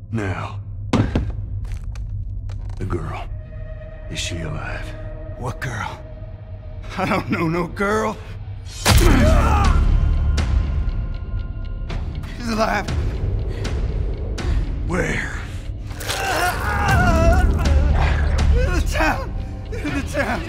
Now, the girl. Is she alive? What girl? I don't know no girl. She's alive. Where? In the town. In the town.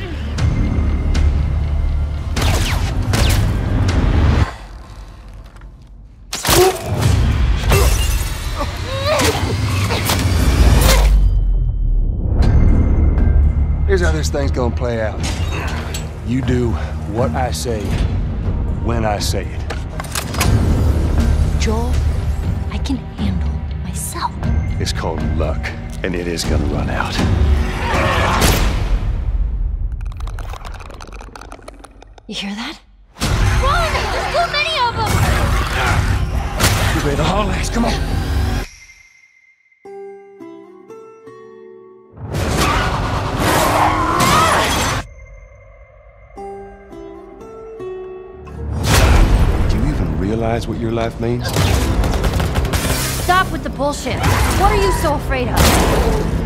Here's how this thing's gonna play out. You do what I say, when I say it. Joel, I can handle myself. It's called luck, and it is gonna run out. You hear that? Run! There's too many of them! You ready to haul ass? Come on. Realize what your life means? Stop with the bullshit. What are you so afraid of?